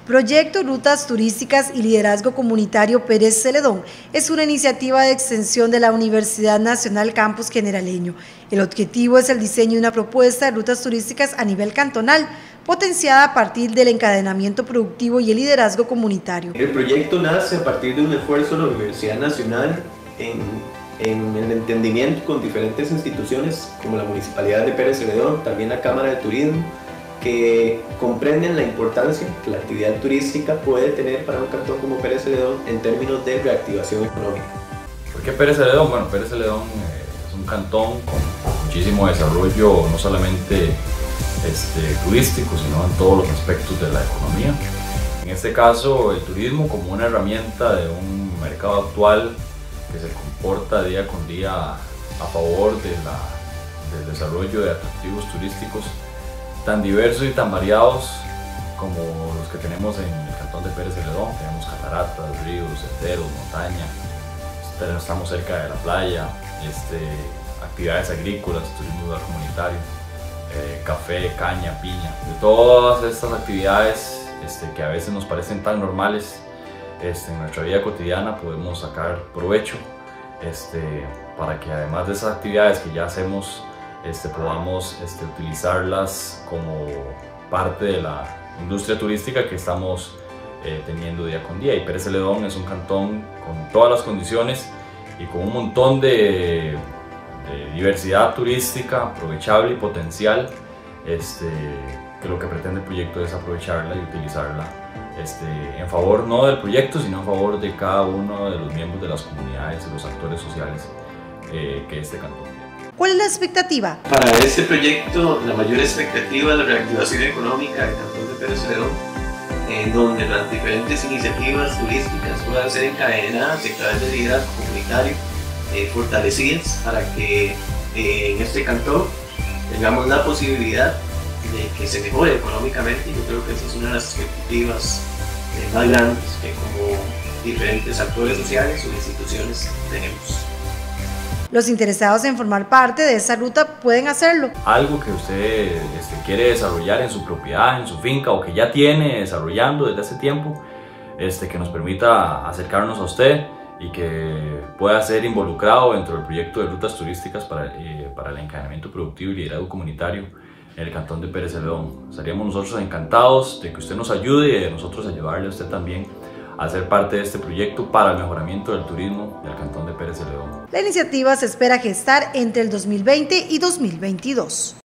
Proyecto Rutas Turísticas y Liderazgo Comunitario Pérez Celedón es una iniciativa de extensión de la Universidad Nacional Campus Generaleño. El objetivo es el diseño de una propuesta de rutas turísticas a nivel cantonal, potenciada a partir del encadenamiento productivo y el liderazgo comunitario. El proyecto nace a partir de un esfuerzo de la Universidad Nacional en el entendimiento con diferentes instituciones como la Municipalidad de Pérez Celedón, también la Cámara de Turismo, que comprenden la importancia que la actividad turística puede tener para un cantón como Pérez Celedón en términos de reactivación económica. ¿Por qué Pérez Celedón? Bueno, Pérez Celedón es un cantón con muchísimo desarrollo, no solamente turístico, sino en todos los aspectos de la economía. En este caso, el turismo como una herramienta de un mercado actual que se comporta día con día a favor del desarrollo de atractivos turísticos tan diversos y tan variados como los que tenemos en el cantón de Pérez Celedón. Tenemos cataratas, ríos, senderos, montaña, estamos cerca de la playa, actividades agrícolas, turismo rural comunitario, café, caña, piña. De todas estas actividades que a veces nos parecen tan normales, en nuestra vida cotidiana podemos sacar provecho para que además de esas actividades que ya hacemos, podamos utilizarlas como parte de la industria turística que estamos teniendo día con día. Y Pérez Celedón es un cantón con todas las condiciones y con un montón de diversidad turística aprovechable y potencial, que lo que pretende el proyecto es aprovecharla y utilizarla en favor no del proyecto, sino en favor de cada uno de los miembros de las comunidades y los actores sociales que este cantón tiene. ¿Cuál es la expectativa? Para este proyecto, la mayor expectativa es la reactivación económica del cantón de Pérez Celedón, en donde las diferentes iniciativas turísticas puedan ser encadenadas a través de liderazgo comunitario, fortalecidas para que en este cantón tengamos la posibilidad de que se mejore económicamente. Yo creo que esa es una de las expectativas más grandes que como diferentes actores sociales o instituciones tenemos. Los interesados en formar parte de esa ruta pueden hacerlo. Algo que usted quiere desarrollar en su propiedad, en su finca, o que ya tiene desarrollando desde hace tiempo, que nos permita acercarnos a usted y que pueda ser involucrado dentro del proyecto de rutas turísticas para el encadenamiento productivo y liderazgo comunitario en el cantón de Pérez Celedón. Estaríamos nosotros encantados de que usted nos ayude y de nosotros ayudarle a usted también a ser parte de este proyecto para el mejoramiento del turismo del cantón de Pérez Celedón. La iniciativa se espera gestar entre el 2020 y 2022.